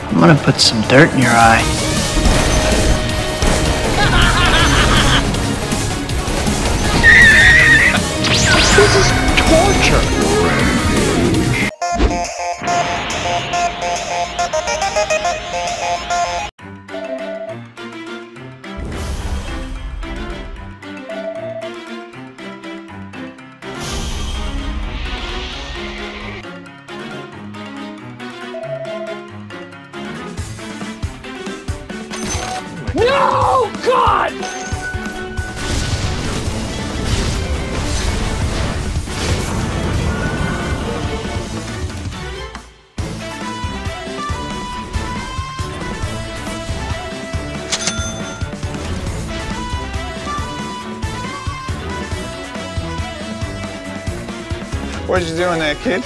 I'm gonna put some dirt in your eye. This is torture. No! God! What you doing there, kid?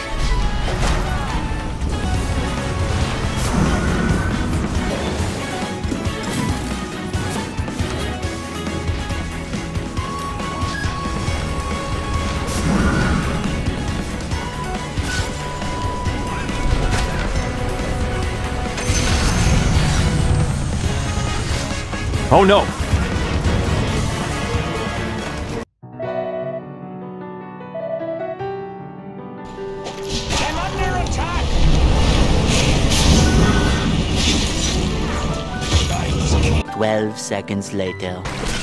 Oh no! I'm under attack! 12 seconds later.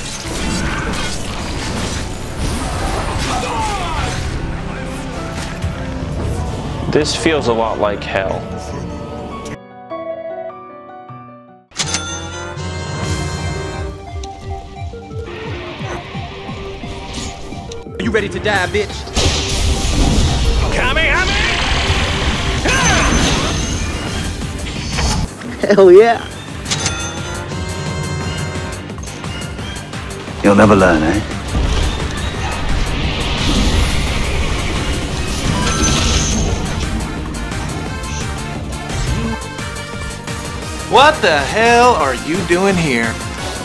This feels a lot like hell. You ready to die, bitch? Hell yeah. You'll never learn, eh? What the hell are you doing here?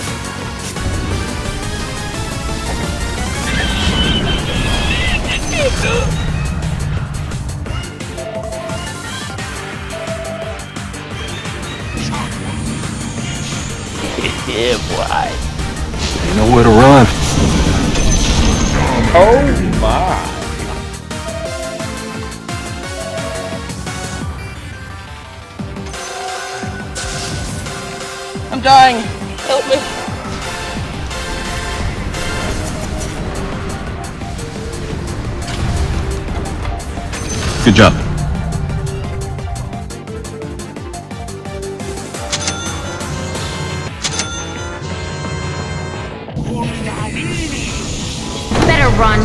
Yeah, boy. You know where to run. Oh my. I'm dying. Help me. Good job. Better run.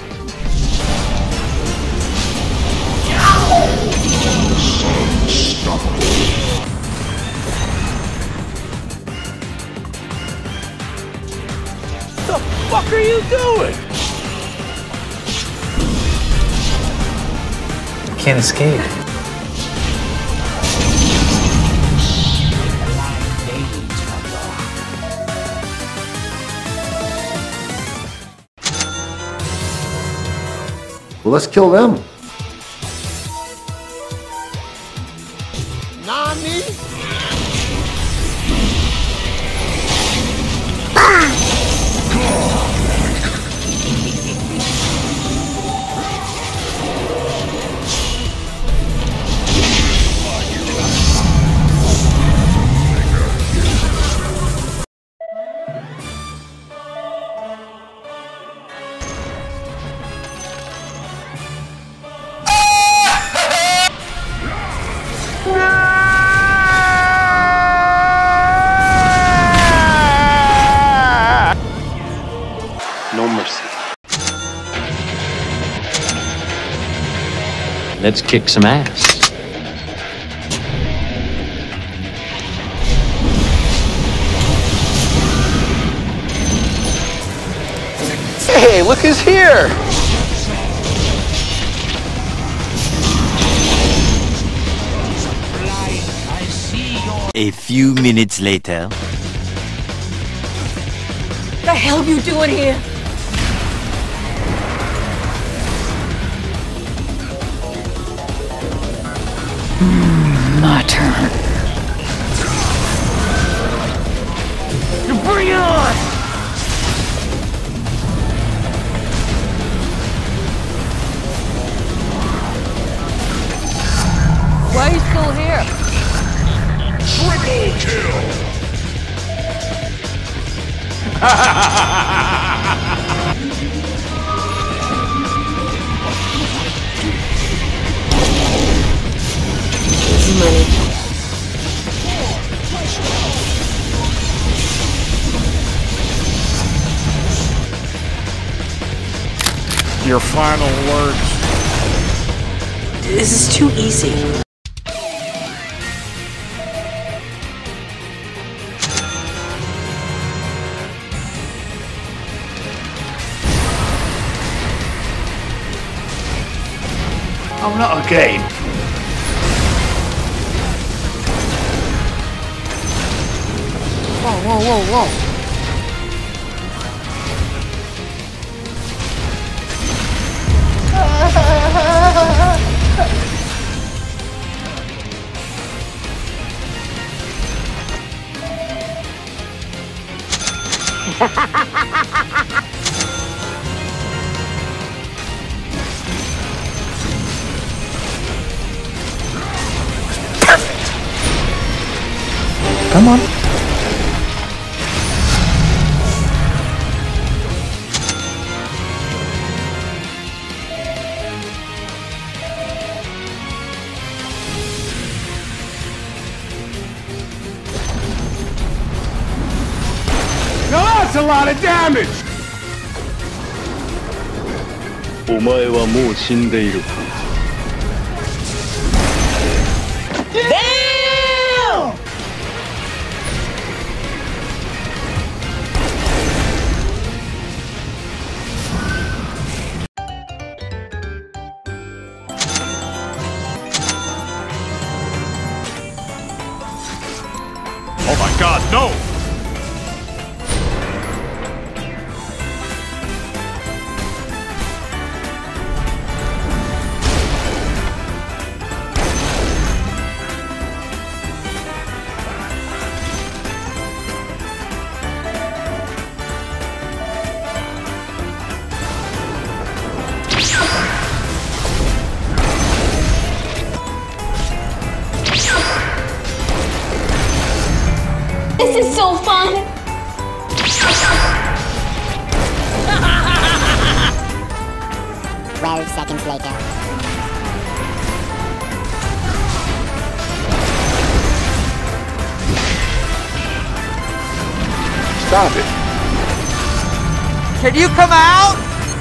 The fuck are you doing? Can't escape. Well, let's kill them. Nani? No mercy. Let's kick some ass. Hey, look who's here! A few minutes later. The hell you doing here? My turn. still here. Triple kill! Easy money. Your final words. This is too easy. Oh, not again. Whoa, whoa, whoa, whoa. Come on. Now that's a lot of damage! お前はもう死んでいる。 Oh my god, no! This is so fun! 12 seconds later. Stop it. Can you come out?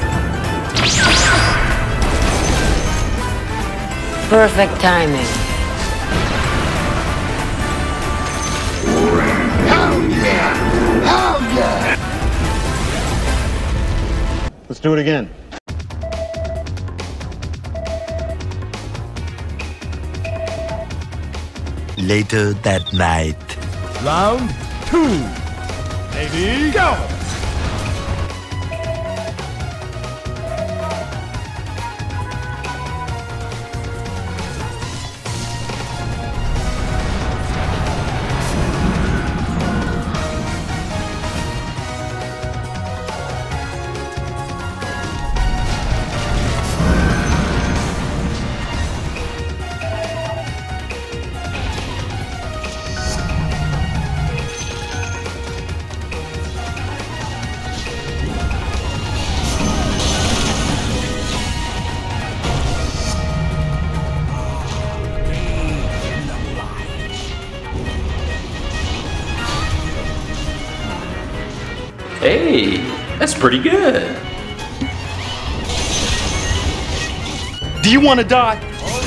Perfect timing. Let's do it again. Later that night. Round 2. Ready, go! Hey, that's pretty good. Do you want to die?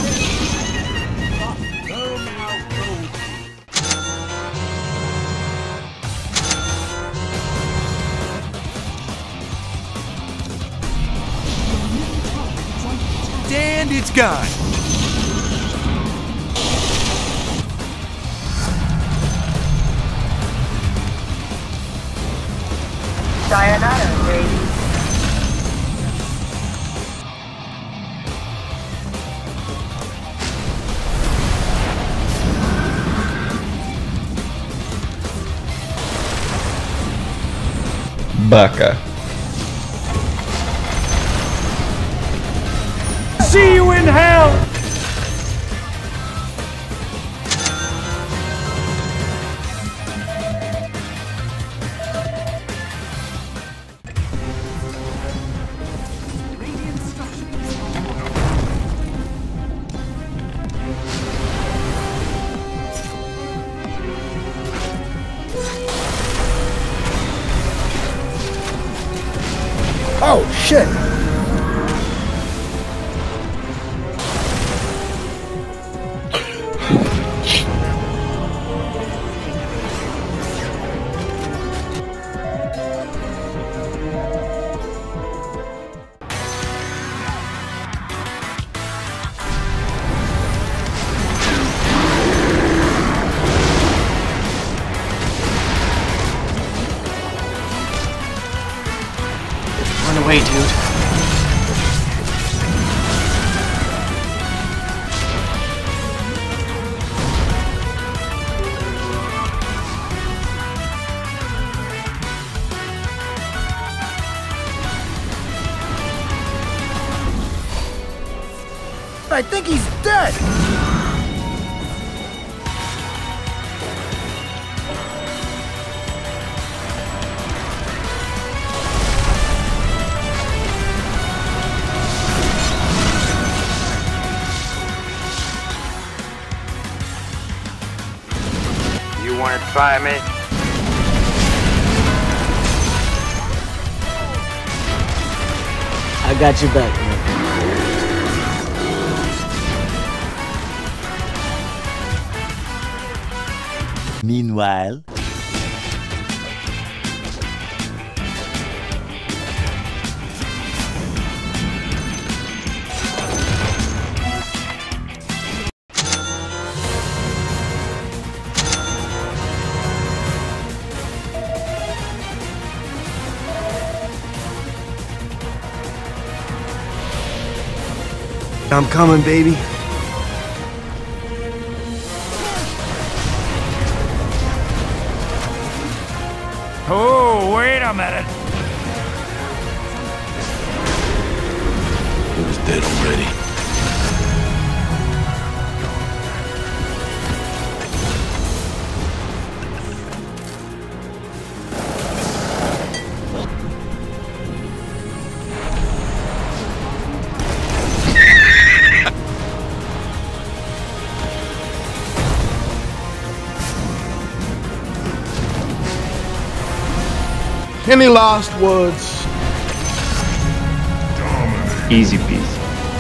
And it's gone. Sayonara, baby. Baka. See you in hell! shit! Run away, dude. I think he's dead! You wanna try me? I got your back, man. Meanwhile, I'm coming, baby. Oh, wait a minute. he was dead already. Any last words? Easy peasy.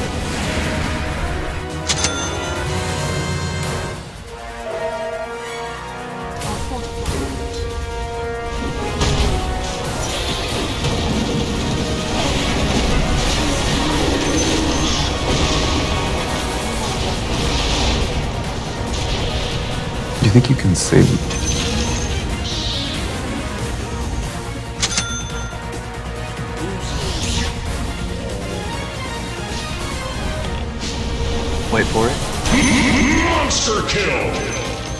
Do you think you can save me? Wait for it. Monster kill!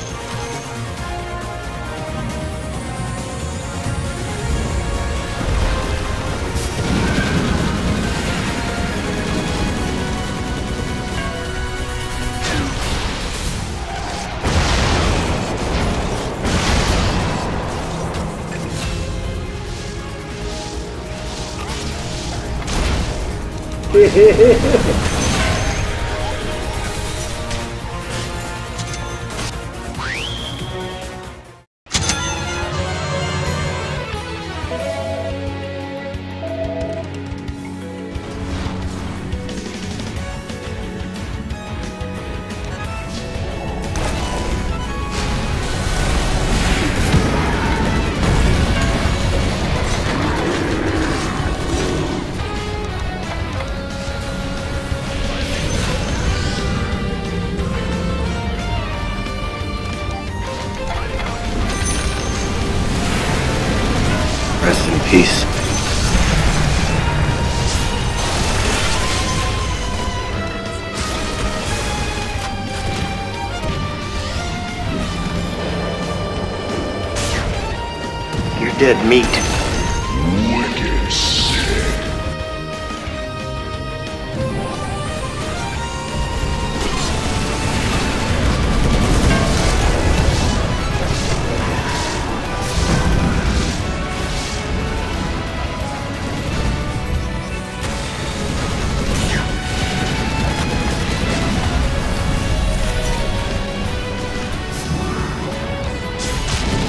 Rest in peace. You're dead meat. Wicked sick.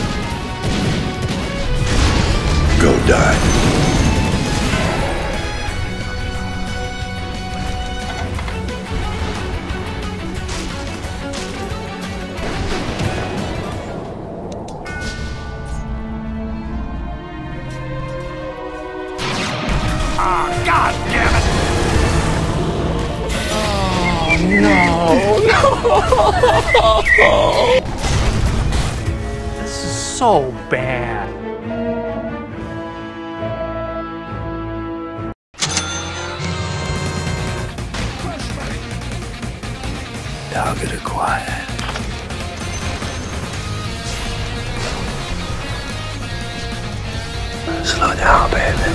Go die. Ah, God damn it! This is so bad. Target acquired. Slow down, baby.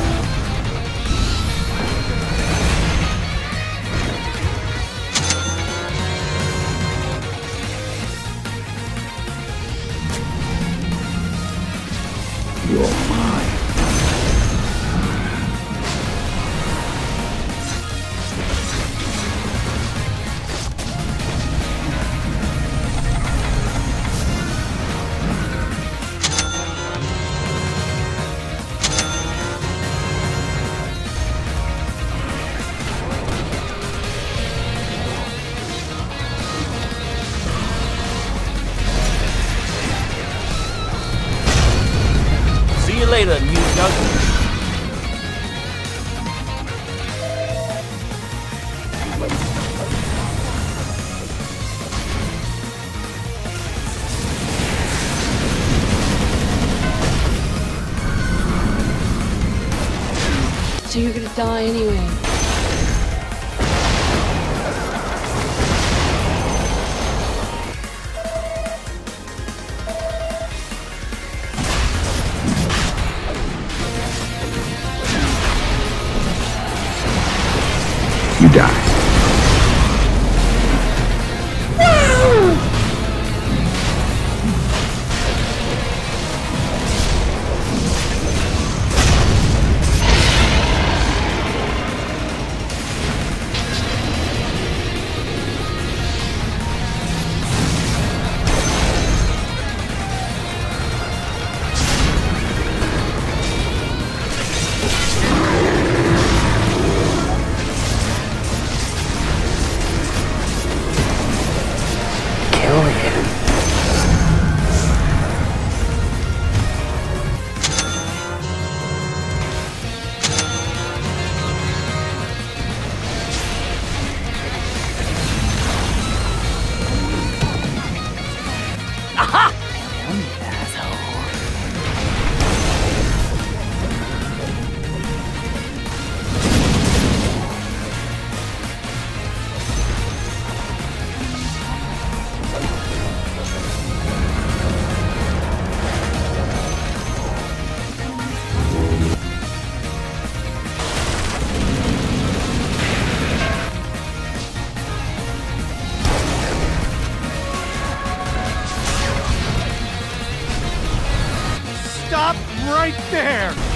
You're mine. See you later, New Douglas. So you're gonna die anyway. You die. Stop right there!